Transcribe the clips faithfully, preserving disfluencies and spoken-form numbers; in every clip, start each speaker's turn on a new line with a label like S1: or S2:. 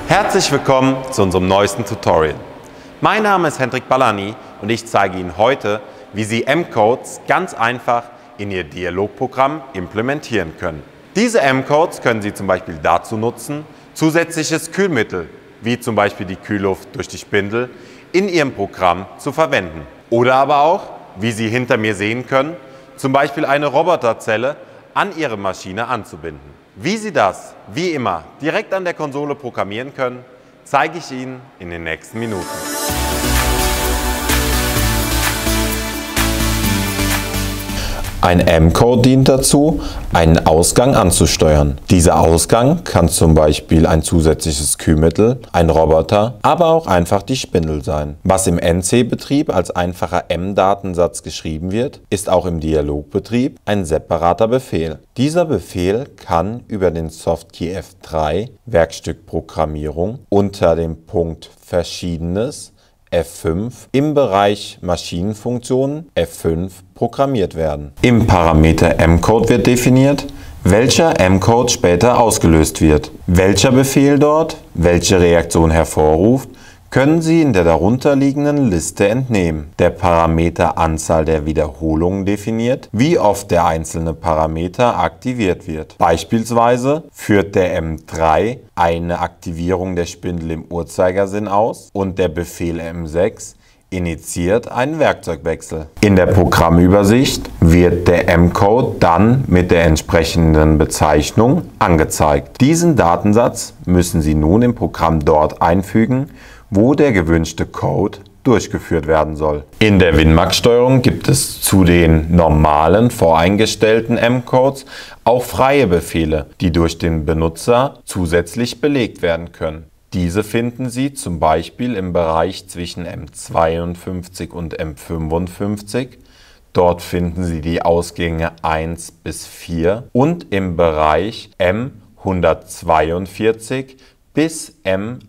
S1: Herzlich willkommen zu unserem neuesten Tutorial. Mein Name ist Hendrik Ballani und ich zeige Ihnen heute, wie Sie M-Codes ganz einfach in Ihr Dialogprogramm implementieren können. Diese M-Codes können Sie zum Beispiel dazu nutzen, zusätzliches Kühlmittel, wie zum Beispiel die Kühlluft durch die Spindel, in Ihrem Programm zu verwenden. Oder aber auch, wie Sie hinter mir sehen können, zum Beispiel eine Roboterzelle an Ihre Maschine anzubinden. Wie Sie das, wie immer, direkt an der Konsole programmieren können, zeige ich Ihnen in den nächsten Minuten.
S2: Ein M-Code dient dazu, einen Ausgang anzusteuern. Dieser Ausgang kann zum Beispiel ein zusätzliches Kühlmittel, ein Roboter, aber auch einfach die Spindel sein. Was im N C-Betrieb als einfacher M-Datensatz geschrieben wird, ist auch im Dialogbetrieb ein separater Befehl. Dieser Befehl kann über den Softkey F drei Werkstück Programmierung unter dem Punkt Verschiedenes F fünf im Bereich Maschinenfunktionen F fünf programmiert werden. Im Parameter M-Code wird definiert, welcher M-Code später ausgelöst wird. Welcher Befehl dort welche Reaktion hervorruft, können Sie in der darunterliegenden Liste entnehmen. Der Parameter Anzahl der Wiederholungen definiert, wie oft der einzelne Parameter aktiviert wird. Beispielsweise führt der M drei eine Aktivierung der Spindel im Uhrzeigersinn aus und der Befehl M sechs initiiert einen Werkzeugwechsel. In der Programmübersicht wird der M-Code dann mit der entsprechenden Bezeichnung angezeigt. Diesen Datensatz müssen Sie nun im Programm dort einfügen, wo der gewünschte Code durchgeführt werden soll. In der Winmax-Steuerung gibt es zu den normalen voreingestellten M-Codes auch freie Befehle, die durch den Benutzer zusätzlich belegt werden können. Diese finden Sie zum Beispiel im Bereich zwischen M zweiundfünfzig und M fünfundfünfzig. Dort finden Sie die Ausgänge eins bis vier und im Bereich M hundertzweiundvierzig bis M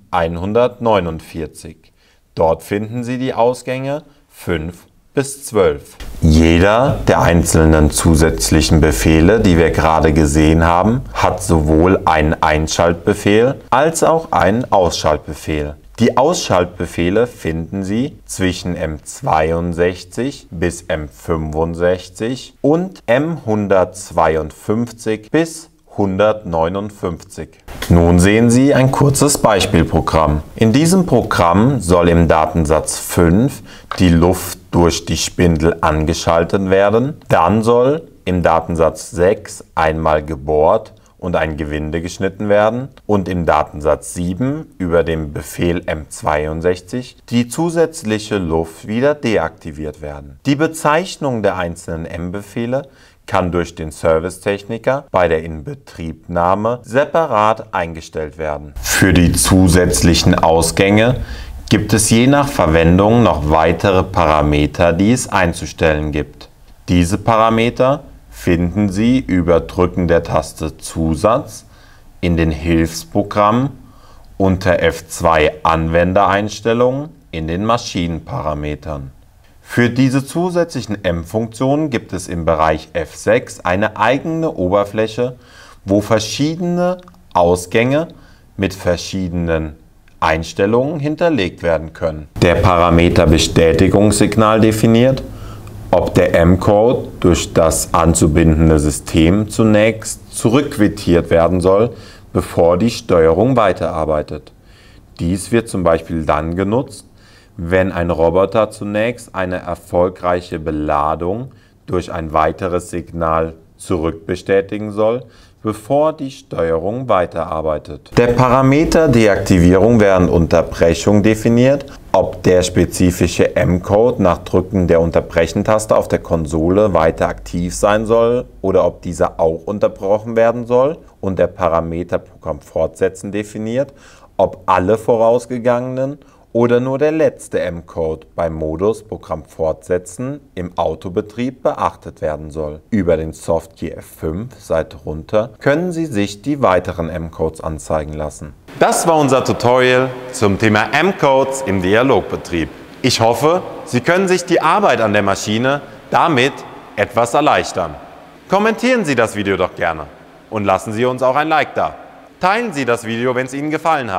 S2: hundertneunundvierzig. Dort finden Sie die Ausgänge fünf bis zwölf. Jeder der einzelnen zusätzlichen Befehle, die wir gerade gesehen haben, hat sowohl einen Einschaltbefehl als auch einen Ausschaltbefehl. Die Ausschaltbefehle finden Sie zwischen M zweiundsechzig bis M fünfundsechzig und M hundertzweiundfünfzig bis hundertneunundfünfzig. Nun sehen Sie ein kurzes Beispielprogramm. In diesem Programm soll im Datensatz fünf die Luft durch die Spindel angeschaltet werden. Dann soll im Datensatz sechs einmal gebohrt und ein Gewinde geschnitten werden und im Datensatz sieben über den Befehl M zweiundsechzig die zusätzliche Luft wieder deaktiviert werden. Die Bezeichnung der einzelnen M-Befehle kann durch den Servicetechniker bei der Inbetriebnahme separat eingestellt werden. Für die zusätzlichen Ausgänge gibt es je nach Verwendung noch weitere Parameter, die es einzustellen gibt. Diese Parameter finden Sie über Drücken der Taste Zusatz in den Hilfsprogrammen unter F zwei Anwendereinstellungen in den Maschinenparametern. Für diese zusätzlichen M-Funktionen gibt es im Bereich F sechs eine eigene Oberfläche, wo verschiedene Ausgänge mit verschiedenen Einstellungen hinterlegt werden können. Der Parameter Bestätigungssignal definiert, ob der M-Code durch das anzubindende System zunächst zurückquittiert werden soll, bevor die Steuerung weiterarbeitet. Dies wird zum Beispiel dann genutzt, wenn ein Roboter zunächst eine erfolgreiche Beladung durch ein weiteres Signal zurückbestätigen soll, bevor die Steuerung weiterarbeitet. Der Parameter Deaktivierung während Unterbrechung definiert, ob der spezifische M-Code nach Drücken der Unterbrechen-Taste auf der Konsole weiter aktiv sein soll oder ob dieser auch unterbrochen werden soll, und der Parameter Programm fortsetzen definiert, ob alle vorausgegangenen oder nur der letzte M-Code beim Modus Programm fortsetzen im Autobetrieb beachtet werden soll. Über den Softkey F fünf Seite runter können Sie sich die weiteren M-Codes anzeigen lassen.
S1: Das war unser Tutorial zum Thema M-Codes im Dialogbetrieb. Ich hoffe, Sie können sich die Arbeit an der Maschine damit etwas erleichtern. Kommentieren Sie das Video doch gerne und lassen Sie uns auch ein Like da. Teilen Sie das Video, wenn es Ihnen gefallen hat.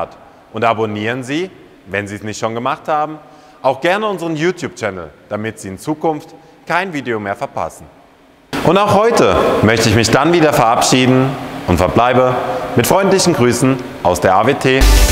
S1: und abonnieren Sie, wenn Sie es nicht schon gemacht haben, auch gerne unseren YouTube-Channel, damit Sie in Zukunft kein Video mehr verpassen. Und auch heute möchte ich mich dann wieder verabschieden und verbleibe mit freundlichen Grüßen aus der A W T.